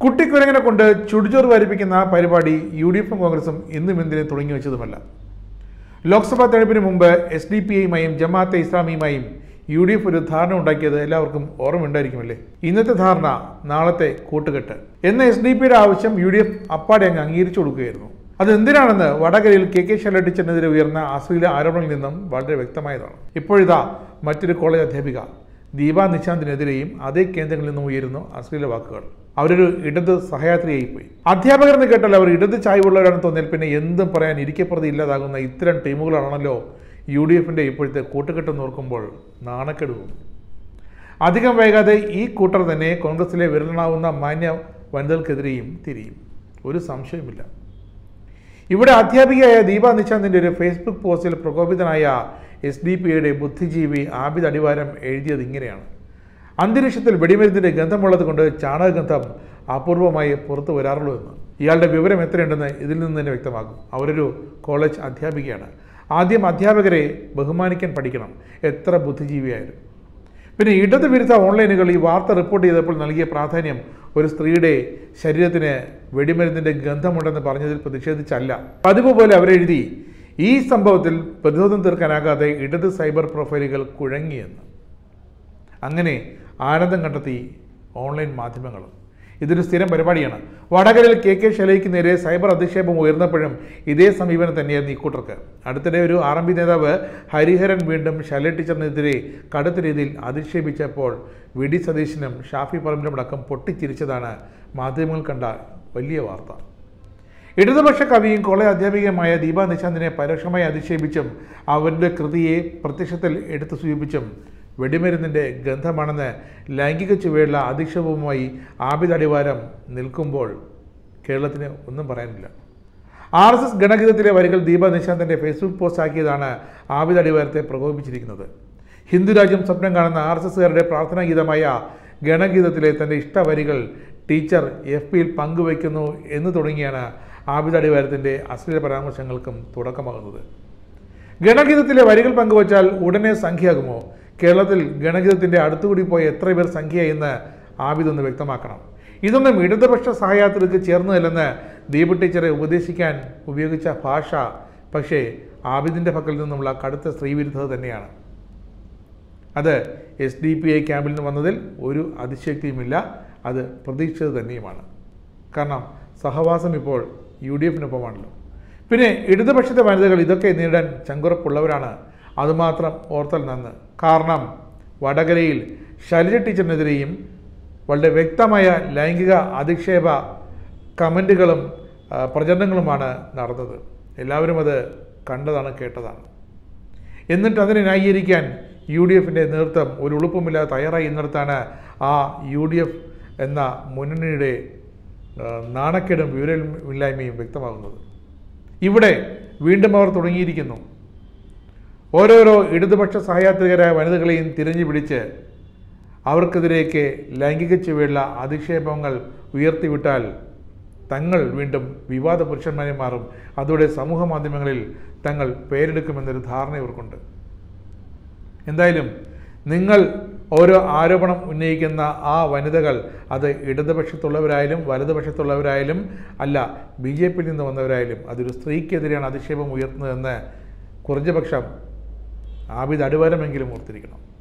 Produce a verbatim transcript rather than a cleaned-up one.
കുട്ടിക്കുരങ്ങനെ കൊണ്ട് ചുടുചോറ് വാരിപ്പിക്കുന്ന പരിപാടി U D എഫും കോൺഗ്രസും ഇന്നും എന്തിനെ തുടങ്ങി വെച്ചതുമല്ല. ലോക്സഭാ തെരഞ്ഞെടുപ്പിന് മുമ്പ് എസ് ഡി പി ഐയുമായും ജമാഅത്തെ ഇസ്ലാമിയുമായും യു ഡി എഫ് ഒരു ധാരണ ഉണ്ടാക്കിയത് എല്ലാവർക്കും ഓർമ്മയുണ്ടായിരിക്കുമല്ലേ. ഇന്നത്തെ ധാരണ നാളത്തെ കൂട്ടുകെട്ട് എന്ന എസ് ഡി പിയുടെ ആവശ്യം യു ഡി എഫ് അപ്പാടെ അങ്ങ് അംഗീകരിച്ചു കൊടുക്കുകയായിരുന്നു. അതെന്തിനാണെന്ന് വടകരയിൽ കെ കെ ശൈലജ ടീച്ചറിനെതിരെ ഉയർന്ന അശ്ലീല ആരോപണങ്ങളിൽ നിന്നും വളരെ വ്യക്തമായതാണ്. ഇപ്പോഴിതാ മറ്റൊരു കോളേജ് അധ്യാപിക ദീപ നിശാന്തിനെതിരെയും അതേ കേന്ദ്രങ്ങളിൽ നിന്നും ഉയരുന്നു അശ്ലീല വാക്കുകൾ. അവരൊരു ഇടത് സഹയാത്രിയായിപ്പോയി. അധ്യാപകർ എന്ന് കേട്ടാൽ അവർ ഇടത് ചായ്വുള്ളവരാണെന്ന് തോന്നിയാൽ പിന്നെ എന്തും പറയാൻ ഇരിക്കപ്പുറത്ത് ഇല്ലാതാകുന്ന ഇത്തരം ടീമുകളാണല്ലോ യു ഡി എഫിൻ്റെ ഇപ്പോഴത്തെ കൂട്ടുകെട്ടെന്ന് ഓർക്കുമ്പോൾ നാണക്കെടുവും. അധികം വൈകാതെ ഈ കൂട്ടർ തന്നെ കോൺഗ്രസിലെ വിരലണാവുന്ന മാന്യ വനിതകൾക്കെതിരെയും തിരിയും, ഒരു സംശയമില്ല. ഇവിടെ അധ്യാപികയായ ദീപ നിശാന്തിൻ്റെ ഒരു ഫേസ്ബുക്ക് പോസ്റ്റിൽ പ്രകോപിതനായ എസ് ഡി പി ഐയുടെ ബുദ്ധിജീവി ആബിദ് അടിവാരം എഴുതിയത് ഇങ്ങനെയാണ്: അന്തരീക്ഷത്തിൽ വെടിമരുന്നിൻ്റെ ഗന്ധമുള്ളത് കൊണ്ട് ചാണകഗന്ധം അപൂർവമായി പുറത്തു വരാറുള്ളൂ എന്ന്. ഇയാളുടെ വിവരം എത്രയുണ്ടെന്ന് ഇതിൽ നിന്ന് തന്നെ വ്യക്തമാകും. അവരൊരു കോളേജ് അധ്യാപികയാണ്. ആദ്യം അധ്യാപകരെ ബഹുമാനിക്കാൻ പഠിക്കണം, എത്ര ബുദ്ധിജീവിയായാലും. പിന്നെ ഇടത് വിരുദ്ധ ഓൺലൈനുകൾ ഈ വാർത്ത റിപ്പോർട്ട് ചെയ്തപ്പോൾ നൽകിയ പ്രാധാന്യം ഒരു സ്ത്രീയുടെ ശരീരത്തിന് വെടിമരുന്നിൻ്റെ ഗന്ധമുണ്ടെന്ന് പറഞ്ഞതിൽ പ്രതിഷേധിച്ചല്ല. പതിവ് പോലെ അവരെഴുതി ഈ സംഭവത്തിൽ പ്രതിരോധം തീർക്കാനാകാതെ ഇടത് സൈബർ പ്രൊഫൈലുകൾ കുഴങ്ങിയെന്ന്. അങ്ങനെ ആനന്ദം കണ്ടെത്തി ഓൺലൈൻ മാധ്യമങ്ങളും. ഇതൊരു സ്ഥിരം പരിപാടിയാണ്. വടകരയിൽ കെ കെ ശൈലജയ്ക്ക് നേരെ സൈബർ അധിക്ഷേപം ഉയർന്നപ്പോഴും ഇതേ സമീപനം തന്നെയായിരുന്നു ഇക്കൂട്ടർക്ക്. അടുത്തിടെ ഒരു ആർ എം പി നേതാവ് ഹരിഹരൻ വീണ്ടും ശൈലജ ടീച്ചറിനെതിരെ കടുത്ത രീതിയിൽ അധിക്ഷേപിച്ചപ്പോൾ വി ഡി സതീശനും ഷാഫി പറമ്പിലും അടക്കം പൊട്ടിച്ചിരിച്ചതാണ് മാധ്യമങ്ങൾ കണ്ട വലിയ വാർത്ത. ഇടതുപക്ഷ കവിയും കോളേജ് അധ്യാപികയുമായ ദീപ നിശാന്തിനെ പരോക്ഷമായി അധിക്ഷേപിച്ചും അവരുടെ കൃതിയെ പ്രത്യക്ഷത്തിൽ എടുത്തു സൂചിപ്പിച്ചും വെടിമരുന്നിൻ്റെ ഗന്ധമാണെന്ന് ലൈംഗിക ചുവയുള്ള അധിക്ഷേപവുമായി ആബിദ് അടിവാരം നിൽക്കുമ്പോൾ കേരളത്തിന് ഒന്നും പറയാനില്ല. ആർ എസ് എസ് ഗണഗീതത്തിലെ വരികൾ ദീപ നിശാന്തിൻ്റെ ഫേസ്ബുക്ക് പോസ്റ്റ് ആക്കിയതാണ് ആബിദ് അടിവാരത്തെ പ്രകോപിപ്പിച്ചിരിക്കുന്നത്. ഹിന്ദുരാജ്യം സ്വപ്നം കാണുന്ന ആർ എസ് എസുകാരുടെ പ്രാർത്ഥനാ ഗീതമായ ഗണഗീതത്തിലെ തൻ്റെ ഇഷ്ടവരികൾ ടീച്ചർ എഫ് പിയിൽ പങ്കുവയ്ക്കുന്നു എന്ന് തുടങ്ങിയാണ് ആബിദ് അടിവാരത്തിൻ്റെ അശ്ലീല പരാമർശങ്ങൾക്കും തുടക്കമാകുന്നത്. ഗണഗീതത്തിലെ വരികൾ പങ്കുവച്ചാൽ ഉടനെ സംഖ്യയാകുമോ? കേരളത്തിൽ ഗണഗീതത്തിൻ്റെ അടുത്തുകൂടി പോയ എത്ര പേർ സംഖ്യ എന്ന് ആബിദ് ഒന്ന് വ്യക്തമാക്കണം. ഇതൊന്നും ഇടതുപക്ഷ സഹയാത്രികൾക്ക് ചേർന്നതല്ലെന്ന് ദീപ ടീച്ചറെ ഉപദേശിക്കാൻ ഉപയോഗിച്ച ഭാഷ പക്ഷേ ആബിദിൻ്റെ പക്കൽ നിന്നുമുള്ള കടുത്ത സ്ത്രീവിരുദ്ധത തന്നെയാണ്. അത് എസ് ഡി പി ഐ ക്യാമ്പിൽ നിന്ന് വന്നതിൽ ഒരു അതിശക്തിയുമില്ല, അത് പ്രതീക്ഷിച്ചത് തന്നെയുമാണ്. കാരണം സഹവാസം ഇപ്പോൾ യു ഡി എഫിനൊപ്പമാണല്ലോ. പിന്നെ ഇടതുപക്ഷത്തെ വനിതകൾ ഇതൊക്കെ നേരിടാൻ ചങ്കുറപ്പുള്ളവരാണ്. അതുമാത്രം ഓർത്താൽ നന്ന്. കാരണം വടകരയിൽ ശൈലജ ടീച്ചറിനെതിരെയും വളരെ വ്യക്തമായ ലൈംഗിക അധിക്ഷേപ കമൻറ്റുകളും പ്രചരണങ്ങളുമാണ് നടന്നത്. എല്ലാവരും അത് കണ്ടതാണ്, കേട്ടതാണ്. എന്നിട്ട് അതിനെ ന്യായീകരിക്കാൻ യു ഡി എഫിൻ്റെ നേതൃത്വം ഒരു ഉളുപ്പുമില്ലാതെ തയ്യാറായി എന്നിടത്താണ് ആ യു ഡി എഫ് എന്ന മുന്നണിയുടെ നാണക്കേടും വിവരമില്ലായ്മയും വ്യക്തമാകുന്നത്. ഇവിടെ വീണ്ടും അവർ തുടങ്ങിയിരിക്കുന്നു. ഓരോരോ ഇടതുപക്ഷ സഹയാത്രികരായ വനിതകളെയും തിരഞ്ഞു പിടിച്ച് അവർക്കെതിരേക്ക് ലൈംഗിക ചുവയുള്ള അധിക്ഷേപങ്ങൾ ഉയർത്തിവിട്ടാൽ തങ്ങൾ വീണ്ടും വിവാദ പുരുഷന്മാരെ മാറും. അതോടെ സമൂഹ മാധ്യമങ്ങളിൽ തങ്ങൾ പേരെടുക്കുമെന്നൊരു ധാരണ ഇവർക്കുണ്ട്. എന്തായാലും നിങ്ങൾ ഓരോ ആരോപണം ഉന്നയിക്കുന്ന ആ വനിതകൾ അത് ഇടതുപക്ഷത്തുള്ളവരായാലും വലതുപക്ഷത്തുള്ളവരായാലും അല്ല ബി ജെ പിയിൽ നിന്ന് വന്നവരായാലും അതൊരു സ്ത്രീക്കെതിരെയാണ് അധിക്ഷേപം ഉയർത്തുന്നതെന്ന് കുറഞ്ഞപക്ഷം ആബിദ് അടിവാരമെങ്കിലും ഓർത്തിരിക്കണം.